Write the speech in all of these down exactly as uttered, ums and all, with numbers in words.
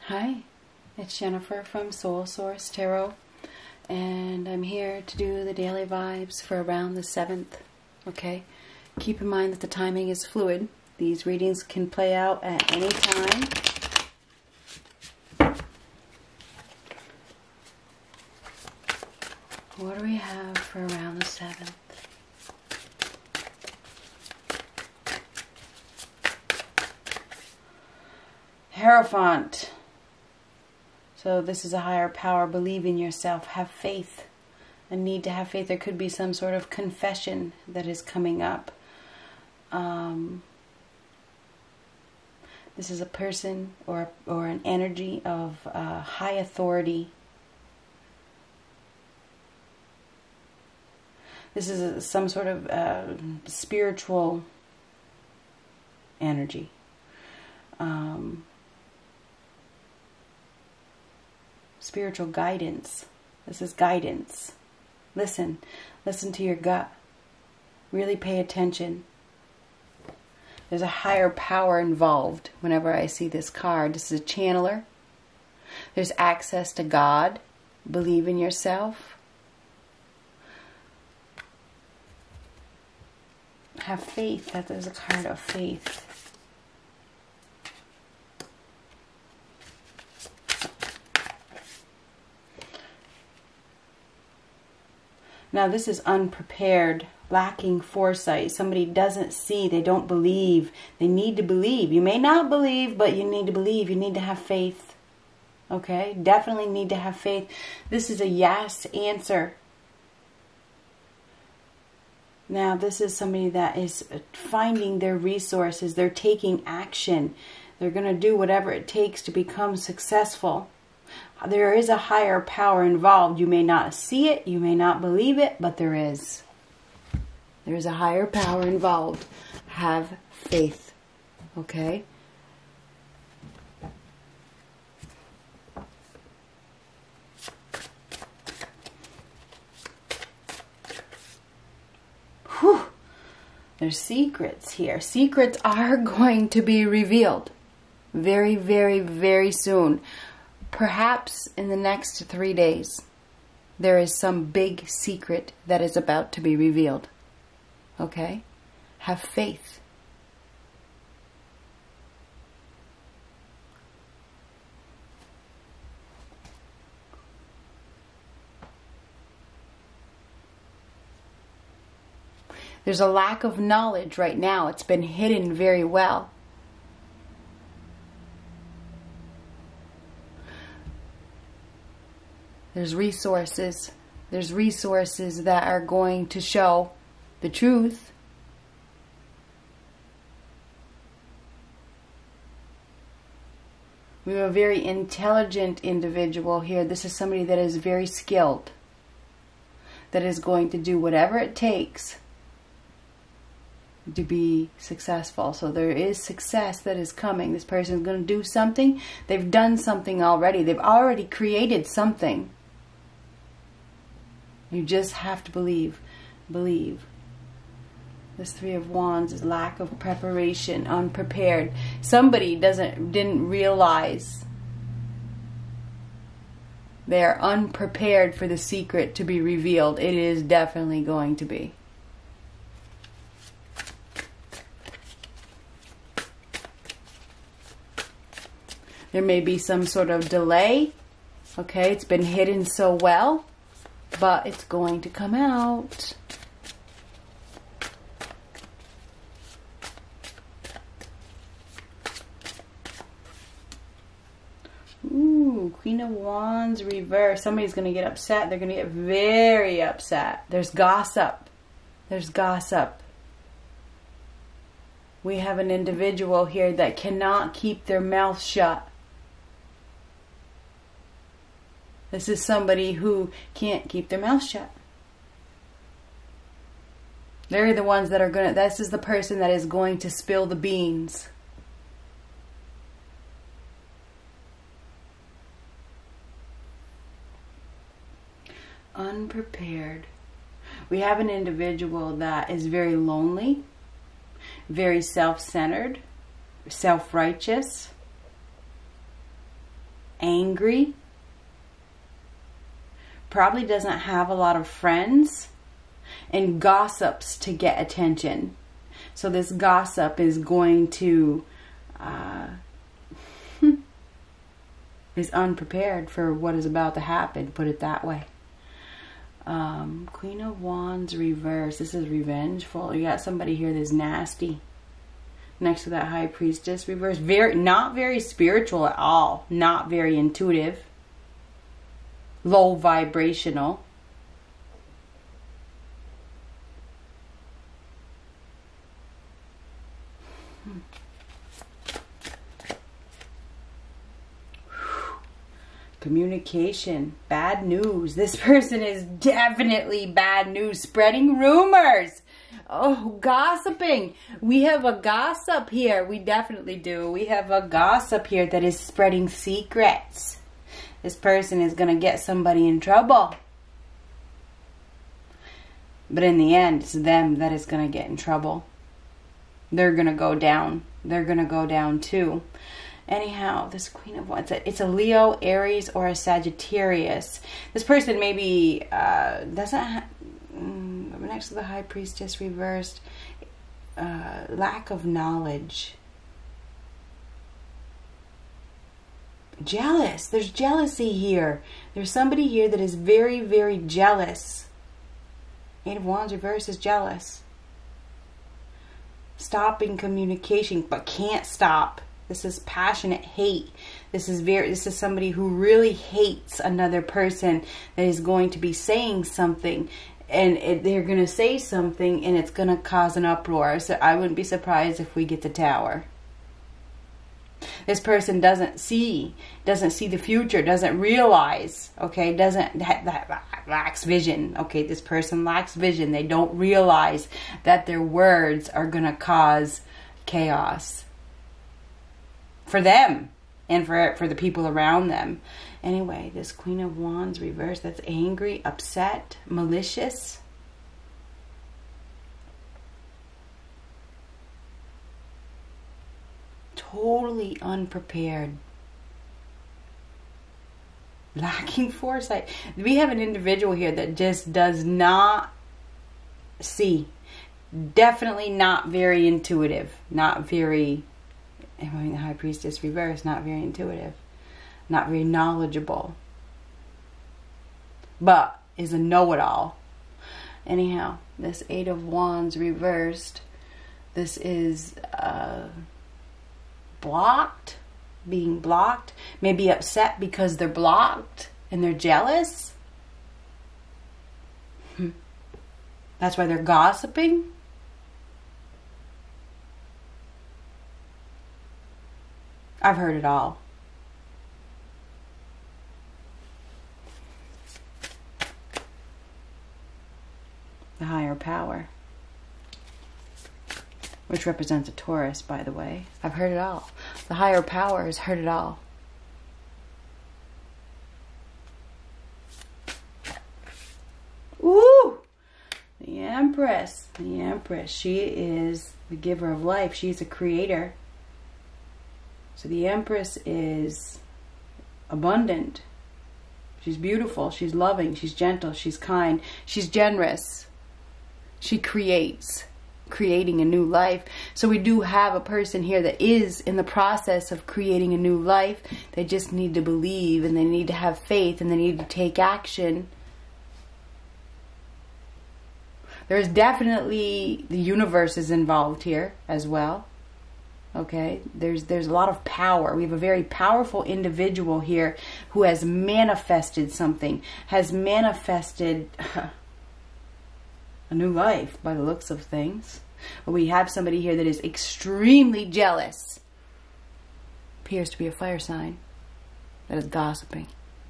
Hi, it's Jennifer from Soul Source Tarot, and I'm here to do the daily vibes for around the seventh. Okay, keep in mind that the timing is fluid. These readings can play out at any time. What do we have for around the seventh? Hierophant. So this is a higher power. Believe in yourself. Have faith. A need to have faith. There could be some sort of confession that is coming up. Um, this is a person or, or an energy of uh, high authority. This is a, some sort of uh, spiritual energy. Um, spiritual guidance. This is guidance. Listen. Listen to your gut. Really pay attention. There's a higher power involved whenever I see this card. This is a channeler. There's access to God. Believe in yourself. Have faith. That is a card of faith. Now this is unprepared, lacking foresight. Somebody doesn't see, they don't believe. They need to believe. You may not believe, but you need to believe. You need to have faith. Okay? Definitely need to have faith. This is a yes answer. Now this is somebody that is finding their resources. They're taking action. They're going to do whatever it takes to become successful. There is a higher power involved. You may not see it, you may not believe it, but there is. There is a higher power involved. Have faith. Okay? Whew. There's secrets here. Secrets are going to be revealed very, very, very soon. Perhaps in the next three days, there is some big secret that is about to be revealed. Okay? Have faith. There's a lack of knowledge right now. It's been hidden very well. There's resources. There's resources that are going to show the truth. We have a very intelligent individual here. This is somebody that is very skilled. That is going to do whatever it takes to be successful. So there is success that is coming. This person is going to do something. They've done something already. They've already created something. You just have to believe. Believe. This Three of Wands is lack of preparation, unprepared. Somebody doesn't didn't realize they are unprepared for the secret to be revealed. It is definitely going to be. There may be some sort of delay. Okay, it's been hidden so well, but it's going to come out. Ooh, Queen of Wands reverse. Somebody's going to get upset. They're going to get very upset. There's gossip. There's gossip. We have an individual here that cannot keep their mouth shut. This is somebody who can't keep their mouth shut. They're the ones that are going to, this is the person that is going to spill the beans. Unprepared. We have an individual that is very lonely, very self-centered, self-righteous. angry. Probably doesn't have a lot of friends. And gossips to get attention. So this gossip is going to... Uh, is unprepared for what is about to happen. Put it that way. Um, Queen of Wands reverse. This is revengeful. You got somebody here that's nasty. Next to that High Priestess reverse. Very, not very spiritual at all. Not very intuitive. Low vibrational. Hmm. Communication. Bad news. This person is definitely bad news. Spreading rumors. Oh, gossiping. We have a gossip here. We definitely do. We have a gossip here that is spreading secrets. This person is going to get somebody in trouble. But in the end, it's them that is going to get in trouble. They're going to go down. They're going to go down too. Anyhow, this Queen of Wands, it's a Leo, Aries, or a Sagittarius. This person maybe uh, doesn't have, mm, next to the High Priestess reversed, uh, lack of knowledge. Jealous. There's jealousy here. There's somebody here that is very, very jealous. Eight of Wands reversed is jealous. Stopping communication, but can't stop. This is passionate hate. This is very. This is somebody who really hates another person that is going to be saying something, and it, they're going to say something, and it's going to cause an uproar. So I wouldn't be surprised if we get the Tower. This person doesn't see, doesn't see the future, doesn't realize. Okay, doesn't that, that lacks vision. Okay, this person lacks vision. They don't realize that their words are going to cause chaos. For them and for for the people around them. Anyway, this Queen of Wands reverse, that's angry, upset, malicious. Totally unprepared. Lacking foresight. We have an individual here that just does not see. Definitely not very intuitive. Not very... I mean, the High Priestess reverse, not very intuitive, not very knowledgeable, but is a know-it-all. Anyhow, this Eight of Wands reversed, this is uh, blocked, being blocked, maybe upset because they're blocked and they're jealous. Hmm. That's why they're gossiping. I've heard it all. The higher power, which represents a Taurus, by the way. I've heard it all. The higher power has heard it all. Ooh! The Empress. The Empress. She is the giver of life. She's a creator. So the Empress is abundant. She's beautiful. She's loving. She's gentle. She's kind. She's generous. She creates, creating a new life. So we do have a person here that is in the process of creating a new life. They just need to believe, and they need to have faith, and they need to take action. There's definitely the universe is involved here as well. Okay, there's there's a lot of power. We have a very powerful individual here who has manifested something, has manifested a new life by the looks of things. But we have somebody here that is extremely jealous. Appears to be a fire sign that is gossiping.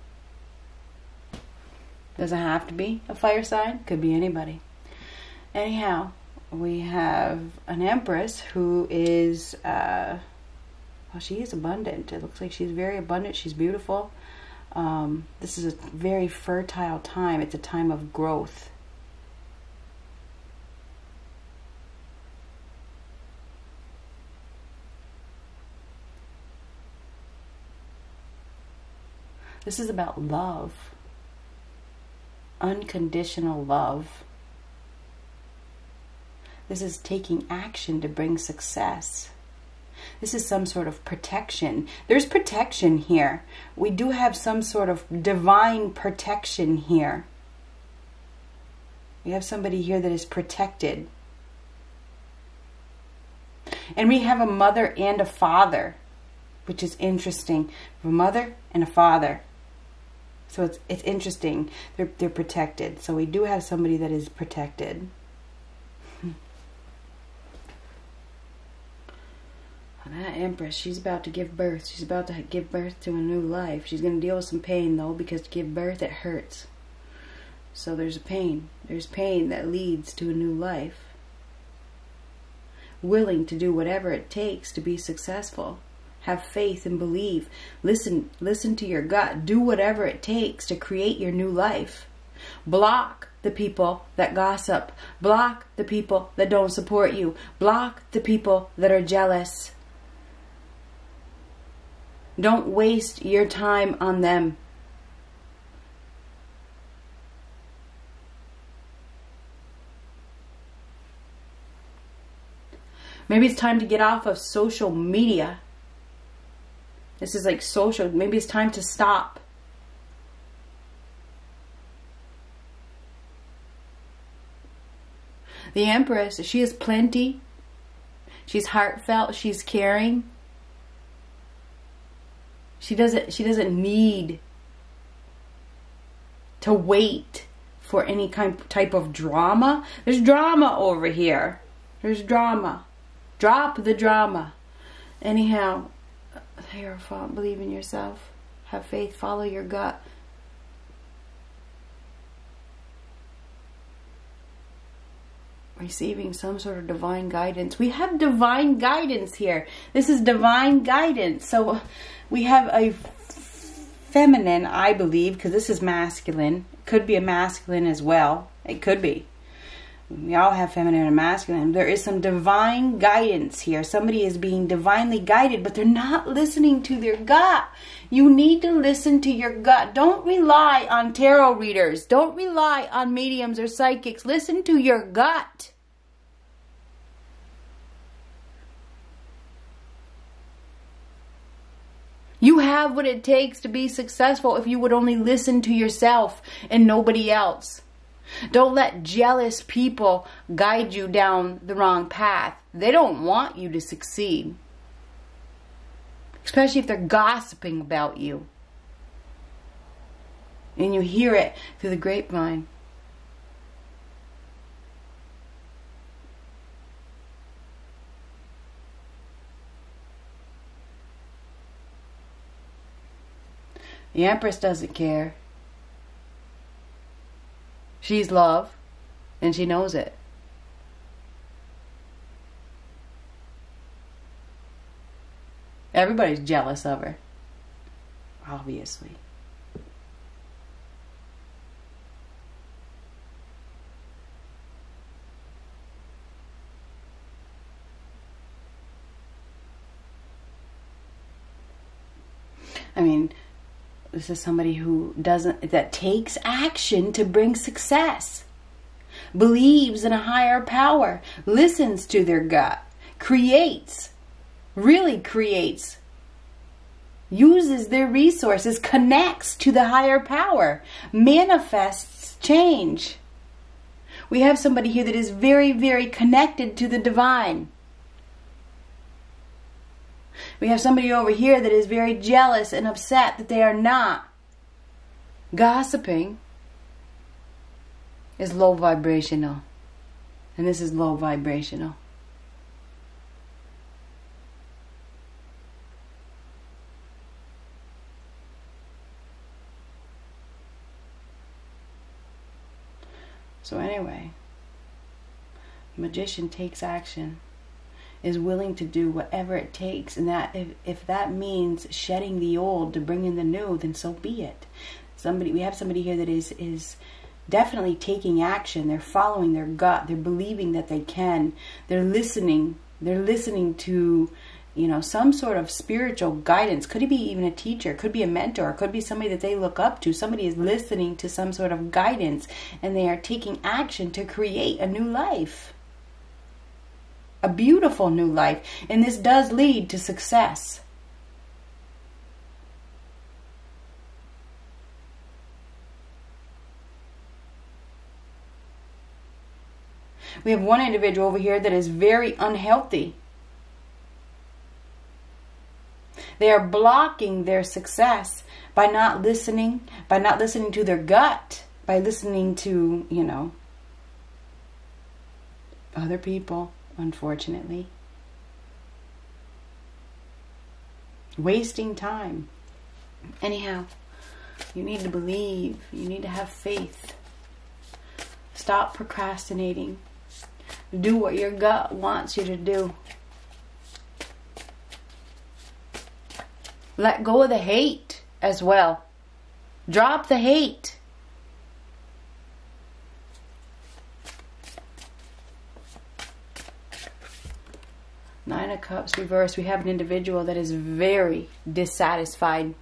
Doesn't have to be a fire sign. Could be anybody. Anyhow, we have an Empress who is, uh, well, she is abundant. It looks like she's very abundant. She's beautiful. Um, this is a very fertile time. It's a time of growth. This is about love. Unconditional love. This is taking action to bring success. This is some sort of protection. There's protection here. We do have some sort of divine protection here. We have somebody here that is protected. And we have a mother and a father, which is interesting. A mother and a father. So it's it's interesting. They're they're protected. So we do have somebody that is protected. That Empress, she's about to give birth. She's about to give birth to a new life. She's going to deal with some pain, though, because to give birth, it hurts. So there's a pain. There's pain that leads to a new life. Willing to do whatever it takes to be successful. Have faith and believe. Listen, listen to your gut. Do whatever it takes to create your new life. Block the people that gossip. Block the people that don't support you. Block the people that are jealous. Don't waste your time on them. Maybe it's time to get off of social media. This is like social. Maybe it's time to stop. The Empress, she has plenty. She's heartfelt. She's caring. She doesn't, she doesn't need to wait for any kind type of drama. There's drama over here. There's drama. Drop the drama. Anyhow, Hierophant, believe in yourself. Have faith. Follow your gut. Receiving some sort of divine guidance. We have divine guidance here. This is divine guidance. So we have a feminine, I believe, because this is masculine. It could be a masculine as well. It could be. We all have feminine and masculine. There is some divine guidance here. Somebody is being divinely guided, but they're not listening to their gut. You need to listen to your gut. Don't rely on tarot readers. Don't rely on mediums or psychics. Listen to your gut. You have what it takes to be successful if you would only listen to yourself and nobody else. Don't let jealous people guide you down the wrong path. They don't want you to succeed. Especially if they're gossiping about you. And you hear it through the grapevine. The Empress doesn't care. She's love, and she knows it. Everybody's jealous of her, obviously. I mean, this is somebody who doesn't, that takes action to bring success. Believes in a higher power. Listens to their gut. Creates. Really creates. Uses their resources. Connects to the higher power. Manifests change. We have somebody here that is very, very connected to the divine. We have somebody over here that is very jealous and upset that they are not. Gossiping is low vibrational. And this is low vibrational. So anyway, magician takes action. Is willing to do whatever it takes, and that if, if that means shedding the old to bring in the new, then so be it. Somebody, we have somebody here that is is definitely taking action. They're following their gut. They're believing that they can. They're listening. They're listening to you know, some sort of spiritual guidance. Could it be even a teacher? Could be a mentor? Could be somebody that they look up to. Somebody is listening to some sort of guidance, and they are taking action to create a new life. A beautiful new life. And this does lead to success. We have one individual over here that is very unhealthy. They are blocking their success by not listening, by not listening to their gut, by listening to, you know, other people, unfortunately. Wasting time. Anyhow, you need to believe. You need to have faith. Stop procrastinating. Do what your gut wants you to do. Let go of the hate as well. Drop the hate. Nine of Cups reversed. We have an individual that is very dissatisfied.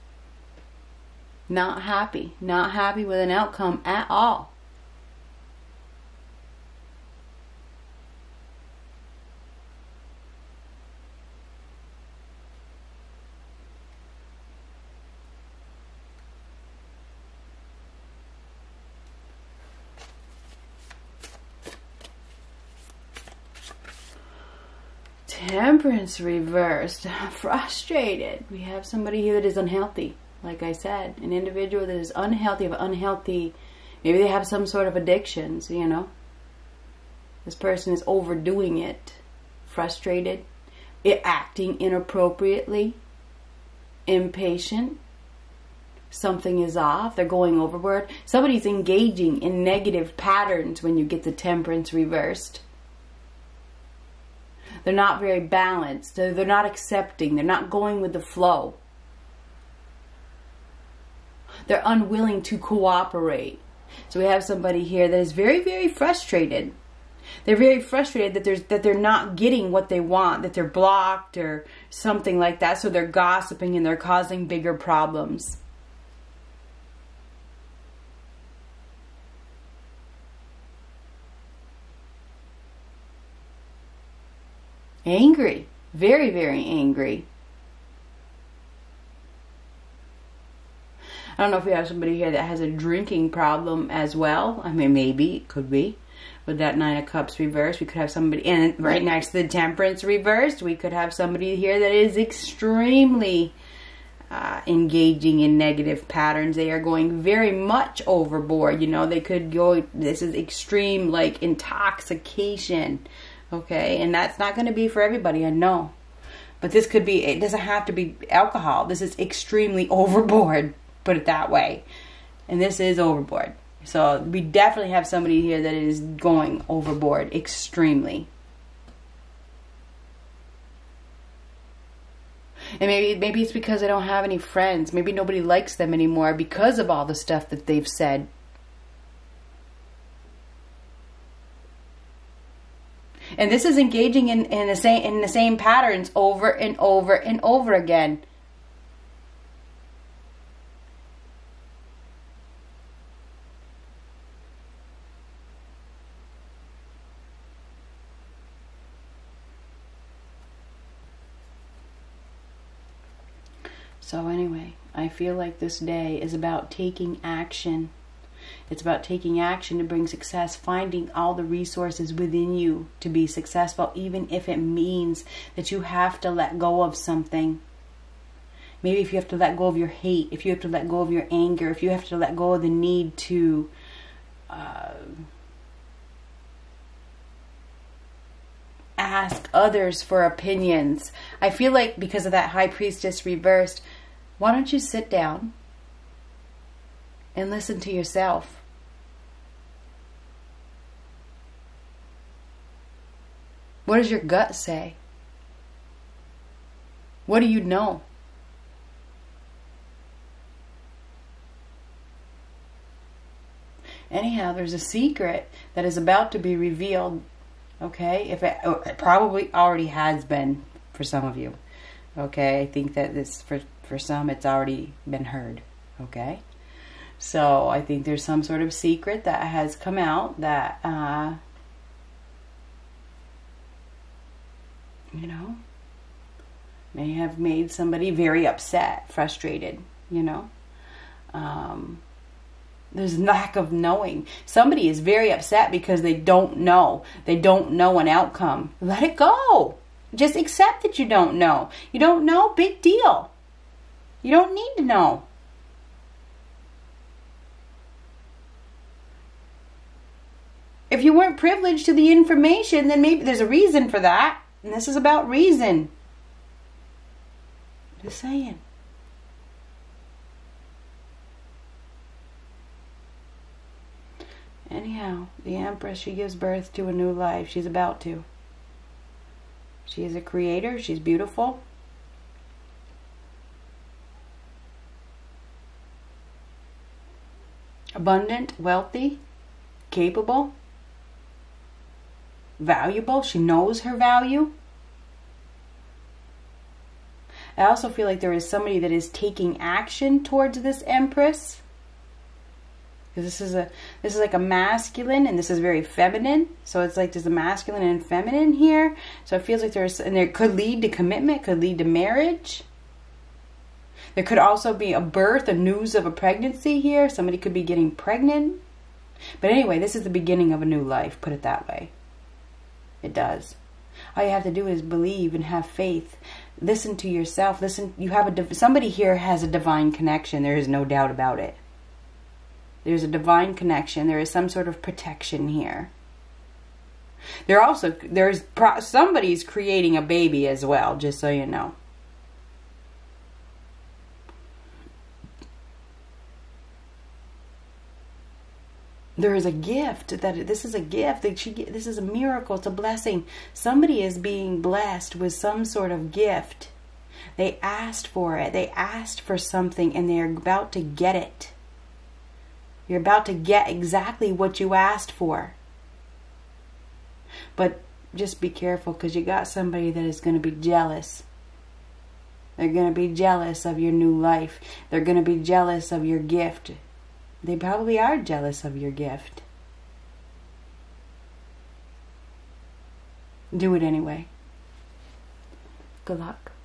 Not happy. Not happy with an outcome at all. Temperance reversed. Frustrated. We have somebody here that is unhealthy. Like I said, an individual that is unhealthy, of unhealthy, maybe they have some sort of addictions, you know. This person is overdoing it. Frustrated. It, acting inappropriately. Impatient. Something is off. They're going overboard. Somebody's engaging in negative patterns when you get the temperance reversed. They're not very balanced. They're, they're not accepting. They're not going with the flow. They're unwilling to cooperate. So we have somebody here that is very, very frustrated. They're very frustrated that there's that they're not getting what they want, that they're blocked or something like that. So they're gossiping and they're causing bigger problems. Angry. Very, very angry. I don't know if we have somebody here that has a drinking problem as well. I mean, maybe. It could be. With that Nine of Cups reversed, we could have somebody... And right next to the Temperance reversed, we could have somebody here that is extremely uh, engaging in negative patterns. They are going very much overboard. You know, they could go... This is extreme, like, intoxication. Okay, and that's not going to be for everybody, I know. But this could be, it doesn't have to be alcohol. This is extremely overboard, put it that way. And this is overboard. So we definitely have somebody here that is going overboard extremely. And maybe maybe it's because they don't have any friends. Maybe nobody likes them anymore because of all the stuff that they've said. And this is engaging in, in, the same, in the same patterns over and over and over again. So anyway, I feel like this day is about taking action. It's about taking action to bring success, finding all the resources within you to be successful, even if it means that you have to let go of something. Maybe if you have to let go of your hate, if you have to let go of your anger, if you have to let go of the need to uh, ask others for opinions. I feel like because of that High Priestess reversed, why don't you sit down and listen to yourself? What does your gut say? What do you know? Anyhow, there's a secret that is about to be revealed. Okay? If it, it probably already has been. for some of you. Okay, I think that this for for some it's already been heard. Okay, so I think there's some sort of secret that has come out that uh, you know, may have made somebody very upset, frustrated. You know, um, there's lack of knowing. Somebody is very upset because they don't know. They don't know an outcome. Let it go. Just accept that you don't know. You don't know, big deal. You don't need to know. If you weren't privileged to the information, then maybe there's a reason for that. And this is about reason. Just saying. Anyhow, the Empress, she gives birth to a new life. She's about to. She is a creator. She's beautiful. Abundant, wealthy, capable, valuable. She knows her value. I also feel like there is somebody that is taking action towards this Empress. Because this is a this is like a masculine, and this is very feminine. So it's like there's a masculine and feminine here. So it feels like there's, and there could lead to commitment, could lead to marriage. There could also be a birth, a news of a pregnancy here. Somebody could be getting pregnant. But anyway, this is the beginning of a new life. Put it that way. It does. All you have to do is believe and have faith. Listen to yourself. Listen. You have a somebody here has a divine connection. There is no doubt about it. There's a divine connection. There is some sort of protection here. There also, there's pro, somebody's creating a baby as well, just so you know. There is a gift that this is a gift that she. This is a miracle. It's a blessing. Somebody is being blessed with some sort of gift. They asked for it. They asked for something, and they are about to get it. You're about to get exactly what you asked for. But just be careful, because you got somebody that is going to be jealous. They're going to be jealous of your new life. They're going to be jealous of your gift. They probably are jealous of your gift. Do it anyway. Good luck.